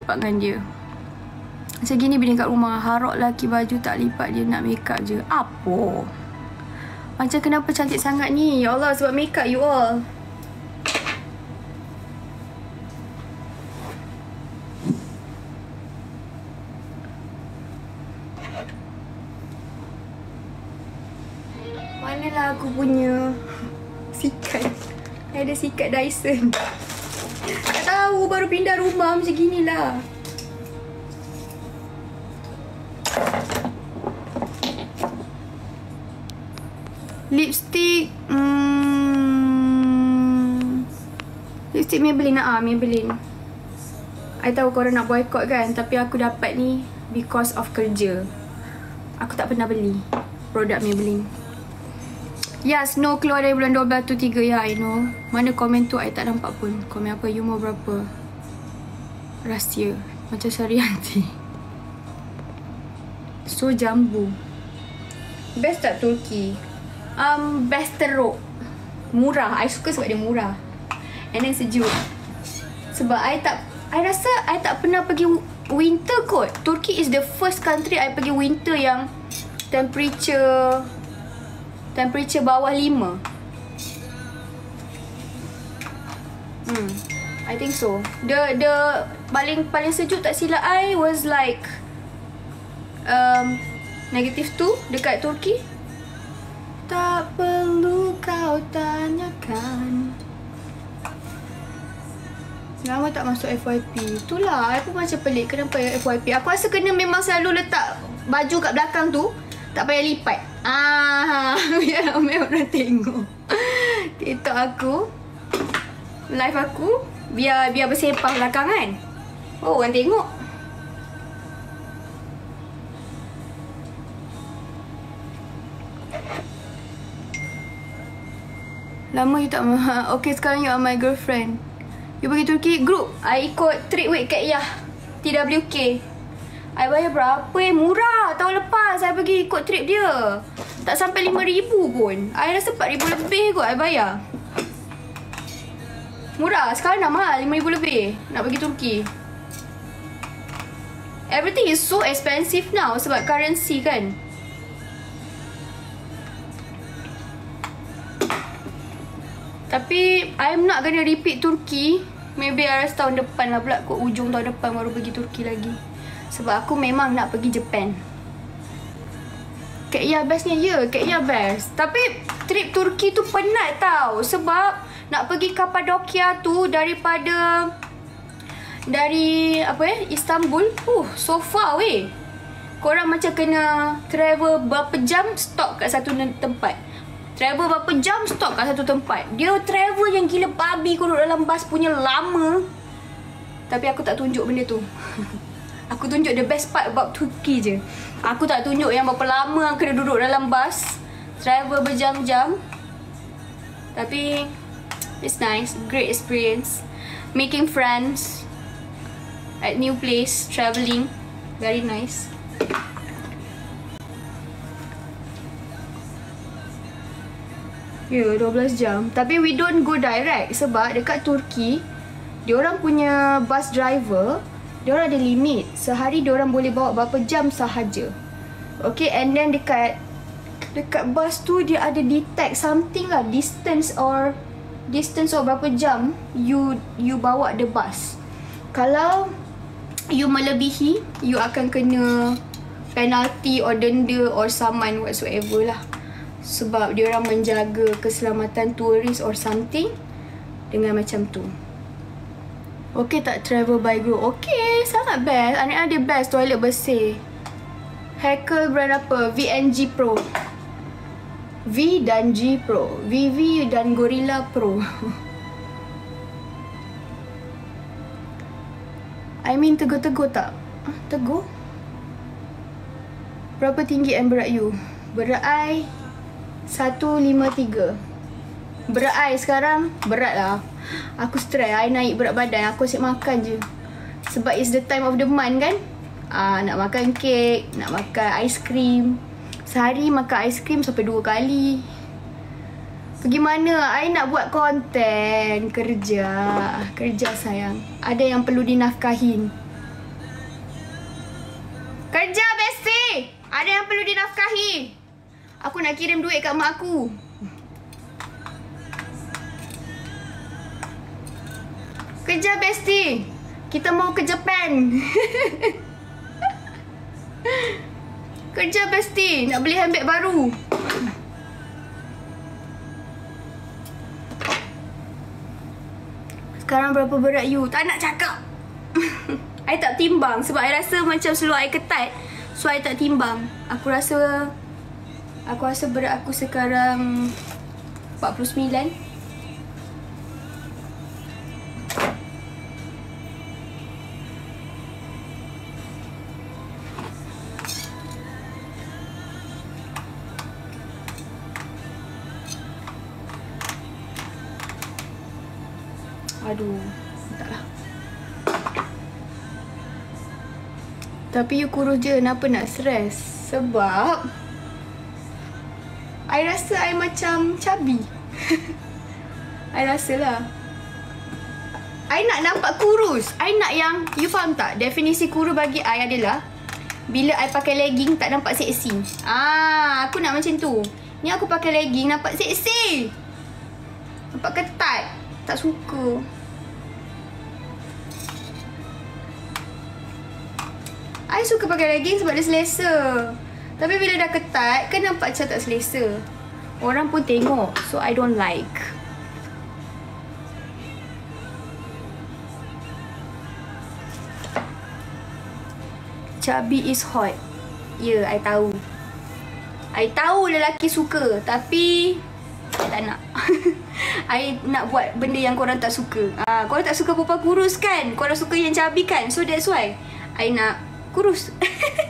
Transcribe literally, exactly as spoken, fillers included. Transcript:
lipat dengan dia. Segini bini kat rumah, harok laki baju tak lipat, dia nak make up je. Apa? Macam kenapa cantik sangat ni? Ya Allah, sebab make up you all. Manalah aku punya sikat. Ada sikat Dyson. Tak tahu, baru pindah rumah macam ginilah. Lipstick hmm, lipstick Maybelline ah, Maybelline. I tahu korang nak boycott kan, tapi aku dapat ni because of kerja. Aku tak pernah beli produk Maybelline. Ya, Snow keluar dari bulan dua belas tu tiga. Ya, I know. Mana komen tu I tak nampak pun. Komen apa, you mau berapa? Rahsia. Macam Syarianti. So jambu. Best tak Turki? Um, best teruk. Murah. I suka sebab dia murah. And then sejuk. Sebab I tak, I rasa I tak pernah pergi winter kot. Turki is the first country I pergi winter yang temperature Temperature bawah lima. Hmm, I think so. The the paling paling sejuk tak silap I was like um, negative two dekat Turki. Tak perlu kau tanyakan. Lama tak masuk F Y P. Itulah, I pun macam pelik kenapa F Y P. Aku rasa kena memang selalu letak baju kat belakang tu, tak payah lipat. Ah, biar ramai orang tengok TikTok aku, live aku, biar biar bersepah belakang kan. Oh, orang tengok. Lama you tak maha. Okay, sekarang you are my girlfriend. You pergi Turki group. I ikut trip with Kak Yah T W K. I bayar berapa eh? Murah. Tahun lepas saya pergi ikut trip dia. Tak sampai lima ribu pun. I rasa empat ribu lebih kot I bayar. Murah. Sekarang dah mahal, lima ribu lebih nak pergi Turki. Everything is so expensive now sebab currency kan. Tapi I'm not gonna repeat Turki. Maybe I rasa tahun depan lah pula kot. Ujung tahun depan baru pergi Turki lagi. Sebab aku memang nak pergi Japan. Kak Yah bestnya, ya, Kak Yah best. Tapi trip Turki tu penat tau. Sebab nak pergi Kapadokia tu daripada Dari apa eh Istanbul. Uh, so far weh. Korang macam kena travel berapa jam stop kat satu tempat. Travel berapa jam stop kat satu tempat. Dia travel yang gila babi. Kau duduk dalam bas punya lama. Tapi aku tak tunjuk benda tu. Aku tunjuk the best part about Turkey je. Aku tak tunjuk yang berapa lama kena duduk dalam bas, travel berjam-jam. Tapi it's nice, great experience. Making friends at new place, travelling, very nice. Ya, yeah, dua belas jam. Tapi we don't go direct sebab dekat Turki diorang punya bus driver, diorang ada limit. Sehari diorang boleh bawa berapa jam sahaja. Okay, and then dekat dekat bus tu dia ada detect something lah, distance or distance or berapa jam you you bawa the bus. Kalau you melebihi, you akan kena penalty or denda or saman whatsoever lah. Sebab diorang menjaga keselamatan turis or something dengan macam tu. Okay tak travel by group? Okay, sangat best. Anak ada best, toilet bersih. Hacker brand apa? V N G Pro. V dan G Pro. V V dan Gorilla Pro. I mean tegur-tegur tak? Ah, tegur? Berapa tinggi and berat you? Berat I seratus lima puluh tiga. Berat I sekarang berat lah. Aku stress, I naik berat badan. Aku asyik makan je. Sebab it's the time of the month kan. Ah, nak makan kek, nak makan aiskrim. Sehari makan aiskrim sampai dua kali. Pergi mana? I nak buat konten. Kerja. Kerja sayang. Ada yang perlu dinafkahin. Kerja, Besti! Ada yang perlu dinafkahi. Aku nak kirim duit kat mak aku. Kerja, Besti! Kita mau ke Japan. Kerja, Besti! Nak beli handbag baru. Sekarang berapa berat you? Tak nak cakap. I tak timbang sebab I rasa macam seluar I ketat. So I tak timbang. Aku rasa Aku rasa berat aku sekarang empat puluh sembilan. Aduh, taklah. Tapi you kurus je, kenapa nak stres? Sebab I rasa I macam chubby. I rasa lah I nak nampak kurus. I nak yang, you faham tak? Definisi kurus bagi I adalah bila I pakai legging tak nampak seksi. Ah, aku nak macam tu. Ni aku pakai legging nampak seksi, nampak ketat. Tak suka. I suka pakai legging sebab dia selesa. Tapi bila dah ketat, kan nampak macam tak selesa. Orang pun tengok. So, I don't like. Chubby is hot. Ya, yeah, I tahu. I tahu lelaki suka. Tapi, I tak nak. I nak buat benda yang korang tak suka. Ah, korang tak suka perempuan kurus kan? Korang suka yang chubby kan? So, that's why I nak kurus.